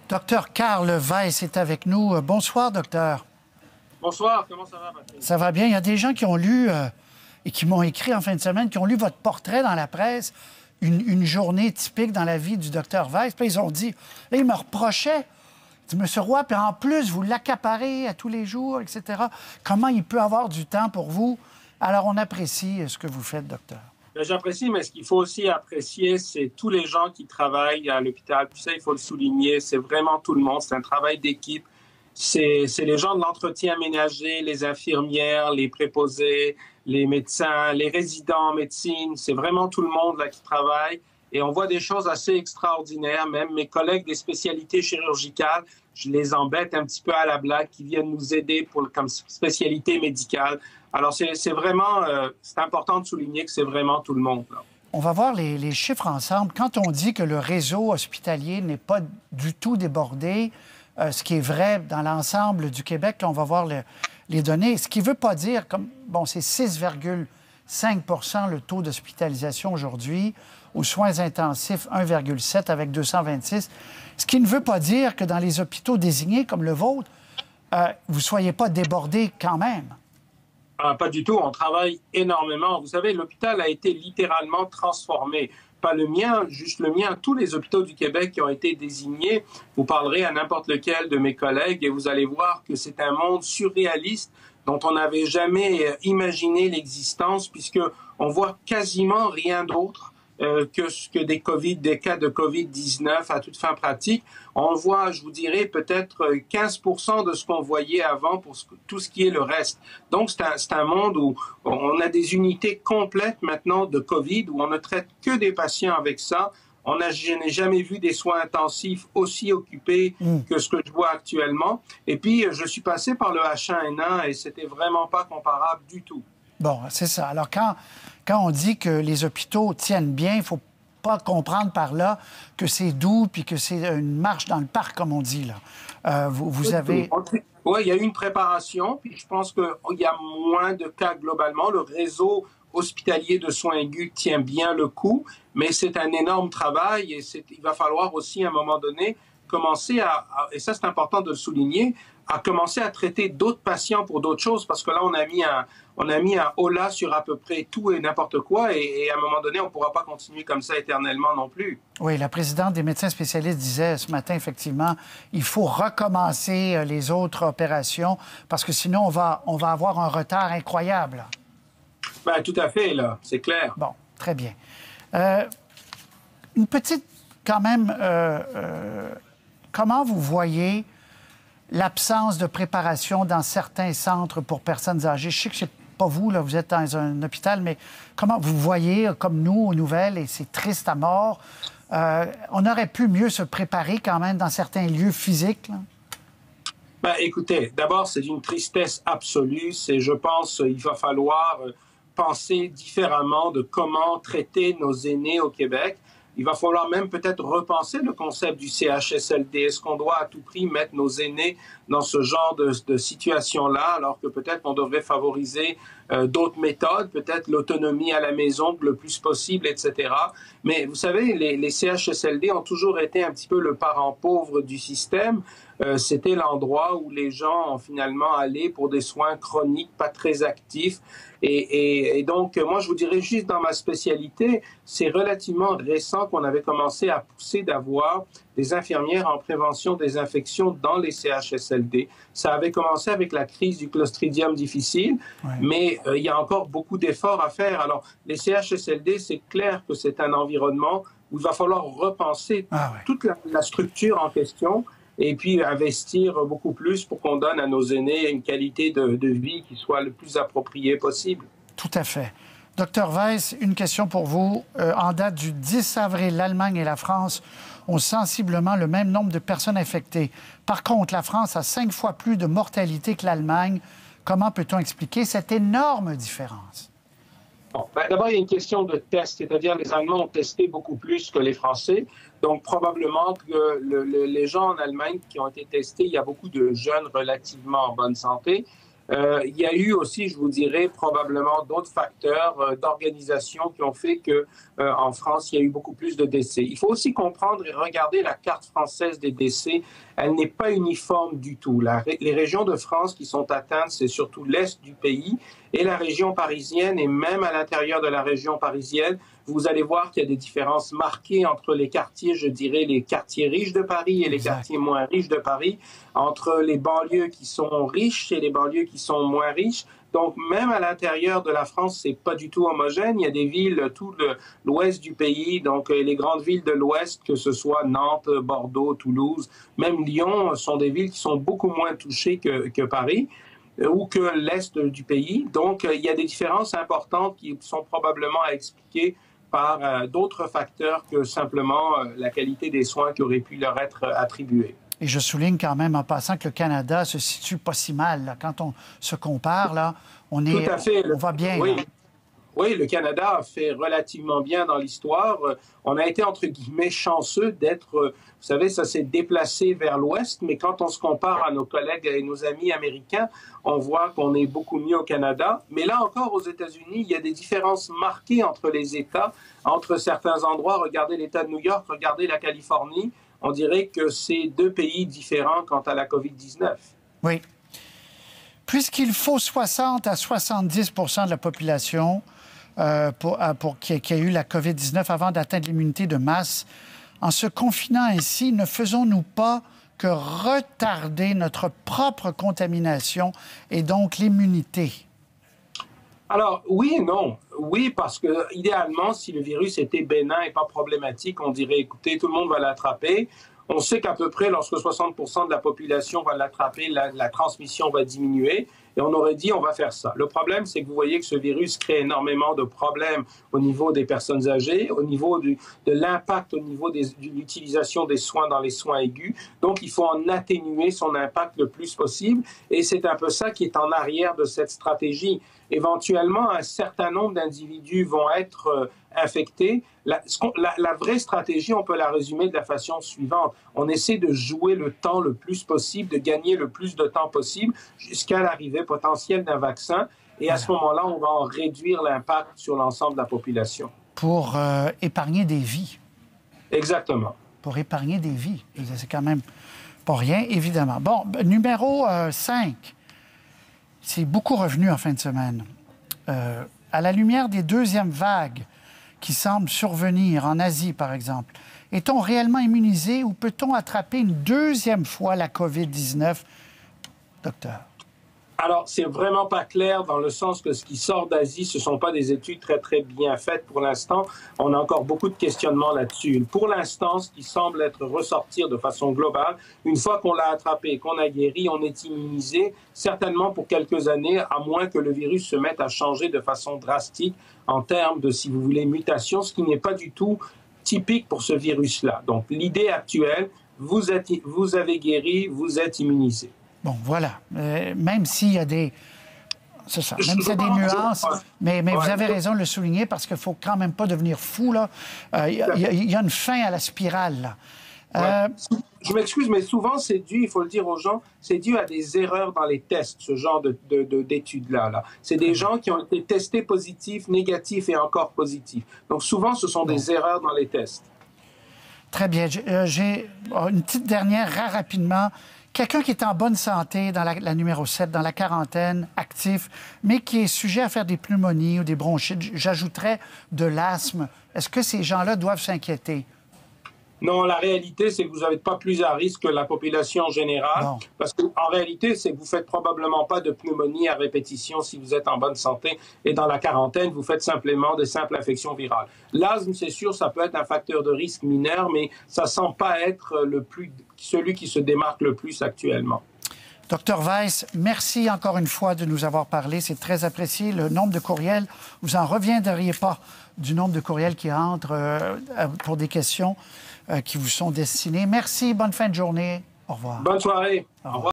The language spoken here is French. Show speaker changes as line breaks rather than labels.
Docteur Karl Weiss est avec nous. Bonsoir, docteur.
Bonsoir, comment ça va, Patrick? Ça
va bien. Il y a des gens qui ont lu et qui m'ont écrit en fin de semaine, qui ont lu votre portrait dans la presse, une journée typique dans la vie du docteur Weiss. Puis ils ont dit, là, ils me reprochaient, ils disent, M. Roy, puis en plus, vous l'accaparez à tous les jours, etc. Comment il peut avoir du temps pour vous? Alors, on apprécie ce que vous faites, docteur.
J'apprécie, mais ce qu'il faut aussi apprécier, c'est tous les gens qui travaillent à l'hôpital. Puis ça, il faut le souligner, c'est vraiment tout le monde. C'est un travail d'équipe. C'est les gens de l'entretien ménager, les infirmières, les préposés, les médecins, les résidents en médecine. C'est vraiment tout le monde là qui travaille. Et on voit des choses assez extraordinaires. Même mes collègues des spécialités chirurgicales, je les embête un petit peu à la blague, qui viennent nous aider comme spécialité médicale. Alors, c'est vraiment, c'est important de souligner que c'est vraiment tout le monde, là.
On va voir les chiffres ensemble. Quand on dit que le réseau hospitalier n'est pas du tout débordé, ce qui est vrai dans l'ensemble du Québec, là, on va voir les données, ce qui ne veut pas dire, comme, bon, c'est 6,5 % le taux d'hospitalisation aujourd'hui, aux soins intensifs 1,7 avec 226, ce qui ne veut pas dire que dans les hôpitaux désignés comme le vôtre, vous ne soyez pas débordé quand même.
Pas du tout, on travaille énormément. Vous savez, l'hôpital a été littéralement transformé. Pas le mien, juste le mien. Tous les hôpitaux du Québec qui ont été désignés, vous parlerez à n'importe lequel de mes collègues et vous allez voir que c'est un monde surréaliste dont on n'avait jamais imaginé l'existence, puisqu'on voit quasiment rien d'autre que des cas de COVID-19 à toute fin pratique. On voit, je vous dirais, peut-être 15 % de ce qu'on voyait avant pour tout ce qui est le reste. Donc, c'est un monde où on a des unités complètes maintenant de COVID, où on ne traite que des patients avec ça. Je n'ai jamais vu des soins intensifs aussi occupés que ce que je vois actuellement. Et puis, je suis passé par le H1N1 et c'était vraiment pas comparable du tout.
Bon, c'est ça. Alors, quand on dit que les hôpitaux tiennent bien, il ne faut pas comprendre par là que c'est doux puis que c'est une marche dans le parc, comme on dit, là. Vous avez...
Oui, il y a eu une préparation, puis je pense qu'il y a moins de cas globalement. Le réseau hospitalier de soins aigus tient bien le coup, mais c'est un énorme travail et il va falloir aussi, à un moment donné, commencer et ça c'est important de le souligner, à commencer à traiter d'autres patients pour d'autres choses, parce que là, on a mis un holà sur à peu près tout et n'importe quoi, et à un moment donné, on ne pourra pas continuer comme ça éternellement non plus.
Oui, la présidente des médecins spécialistes disait ce matin, effectivement, il faut recommencer les autres opérations, parce que sinon, on va avoir un retard incroyable.
Bien, tout à fait, là, c'est clair.
Bon, très bien. Une petite, quand même, comment vous voyez l'absence de préparation dans certains centres pour personnes âgées? Je sais que c'est pas vous, là, vous êtes dans un hôpital, mais comment vous voyez, comme nous, aux nouvelles, et c'est triste à mort, on aurait pu mieux se préparer quand même dans certains lieux physiques, là?
Ben, écoutez, d'abord, c'est une tristesse absolue. Je pense qu'il va falloir penser différemment de comment traiter nos aînés au Québec. Il va falloir même peut-être repenser le concept du CHSLD. Est-ce qu'on doit à tout prix mettre nos aînés dans ce genre de situation-là, alors que peut-être on devrait favoriser d'autres méthodes, peut-être l'autonomie à la maison le plus possible, etc. Mais vous savez, les CHSLD ont toujours été un petit peu le parent pauvre du système. C'était l'endroit où les gens ont finalement allé pour des soins chroniques, pas très actifs. Et donc, moi, je vous dirais juste dans ma spécialité, c'est relativement récent qu'on avait commencé à pousser d'avoir des infirmières en prévention des infections dans les CHSLD. Ça avait commencé avec la crise du Clostridium difficile, mais il y a encore beaucoup d'efforts à faire. Alors, les CHSLD, c'est clair que c'est un environnement où il va falloir repenser toute la structure en question et puis investir beaucoup plus pour qu'on donne à nos aînés une qualité de vie qui soit le plus appropriée possible.
Tout à fait. Docteur Weiss, une question pour vous. En date du 10 avril, l'Allemagne et la France ont sensiblement le même nombre de personnes infectées. Par contre, la France a 5 fois plus de mortalité que l'Allemagne. Comment peut-on expliquer cette énorme différence?
Bon, d'abord, il y a une question de test, c'est-à-dire les Allemands ont testé beaucoup plus que les Français. Donc, probablement que les gens en Allemagne qui ont été testés, il y a beaucoup de jeunes relativement en bonne santé. Il y a eu aussi, je vous dirais, probablement d'autres facteurs d'organisation qui ont fait que en France, il y a eu beaucoup plus de décès. Il faut aussi comprendre et regarder la carte française des décès. Elle n'est pas uniforme du tout. Les régions de France qui sont atteintes, c'est surtout l'est du pays et la région parisienne, et même à l'intérieur de la région parisienne, vous allez voir qu'il y a des différences marquées entre les quartiers, je dirais, les quartiers riches de Paris et les quartiers moins riches de Paris, entre les banlieues qui sont riches et les banlieues qui sont moins riches. Donc, même à l'intérieur de la France, c'est pas du tout homogène. Il y a des villes, tout l'ouest du pays, donc les grandes villes de l'ouest, que ce soit Nantes, Bordeaux, Toulouse, même Lyon, sont des villes qui sont beaucoup moins touchées que Paris ou que l'est du pays. Donc, il y a des différences importantes qui sont probablement à expliquer par d'autres facteurs que simplement la qualité des soins qui auraient pu leur être attribués.
Et je souligne quand même en passant que le Canada se situe pas si mal. Là. Quand on se compare, là, on va bien.
Oui. Oui, le Canada a fait relativement bien dans l'histoire. On a été, entre guillemets, chanceux d'être, vous savez, ça s'est déplacé vers l'ouest, mais quand on se compare à nos collègues et nos amis américains, on voit qu'on est beaucoup mieux au Canada. Mais là encore, aux États-Unis, il y a des différences marquées entre les États, entre certains endroits. Regardez l'État de New York, regardez la Californie. On dirait que c'est deux pays différents quant à la COVID-19.
Oui. Puisqu'il faut 60 à 70 de la population qui a eu la COVID-19 avant d'atteindre l'immunité de masse, en se confinant ainsi, ne faisons-nous pas que retarder notre propre contamination et donc l'immunité?
Alors, oui et non. Oui, parce que idéalement, si le virus était bénin et pas problématique, on dirait, écoutez, tout le monde va l'attraper. On sait qu'à peu près, lorsque 60% de la population va l'attraper, la transmission va diminuer. Et on aurait dit, on va faire ça. Le problème, c'est que vous voyez que ce virus crée énormément de problèmes au niveau des personnes âgées, au niveau de l'impact, au niveau de l'utilisation des soins dans les soins aigus. Donc, il faut en atténuer son impact le plus possible. Et c'est un peu ça qui est en arrière de cette stratégie. Éventuellement, un certain nombre d'individus vont être infectés. La vraie stratégie, on peut la résumer de la façon suivante. On essaie de jouer le temps le plus possible, de gagner le plus de temps possible jusqu'à l'arrivée potentielle d'un vaccin. Et à ce moment-là, on va en réduire l'impact sur l'ensemble de la population.
Pour épargner des vies.
Exactement.
Pour épargner des vies. C'est quand même pas rien, évidemment. Bon, numéro 5. C'est beaucoup revenu en fin de semaine. À la lumière des deuxièmes vagues qui semblent survenir en Asie, par exemple, est-on réellement immunisé ou peut-on attraper une deuxième fois la COVID-19, docteur?
Alors, c'est vraiment pas clair dans le sens que ce qui sort d'Asie, ce sont pas des études très, très bien faites pour l'instant. On a encore beaucoup de questionnements là-dessus. Pour l'instant, ce qui semble être ressortir de façon globale, une fois qu'on l'a attrapé, qu'on a guéri, on est immunisé, certainement pour quelques années, à moins que le virus se mette à changer de façon drastique en termes de, si vous voulez, mutation, ce qui n'est pas du tout typique pour ce virus-là. Donc, l'idée actuelle, vous avez guéri, vous êtes immunisé.
Bon, voilà. Même s'il y a des... C'est ça. Même s'il y a des nuances. Mais vous avez raison de le souligner parce qu'il ne faut quand même pas devenir fou, là. Il y a une fin à la spirale, là.
Je m'excuse, mais souvent, c'est dû, il faut le dire aux gens, c'est dû à des erreurs dans les tests, ce genre d'études-là. Là. C'est des gens qui ont été testés positifs, négatifs et encore positifs. Donc, souvent, ce sont des erreurs dans les tests.
Très bien. J'ai une petite dernière, rapidement. Quelqu'un qui est en bonne santé, dans la numéro 7, dans la quarantaine, actif, mais qui est sujet à faire des pneumonies ou des bronchites, j'ajouterais de l'asthme. Est-ce que ces gens-là doivent s'inquiéter?
Non, la réalité, c'est que vous n'êtes pas plus à risque que la population en général. Non. Parce qu'en réalité, c'est que vous ne faites probablement pas de pneumonie à répétition si vous êtes en bonne santé. Et dans la quarantaine, vous faites simplement des simples infections virales. L'asthme, c'est sûr, ça peut être un facteur de risque mineur, mais ça ne semble pas être celui qui se démarque le plus actuellement.
Dr Weiss, merci encore une fois de nous avoir parlé. C'est très apprécié. Le nombre de courriels, vous n'en reviendriez pas du nombre de courriels qui entrent pour des questions qui vous sont destinées. Merci. Bonne fin de journée. Au revoir.
Bonne soirée. Au revoir.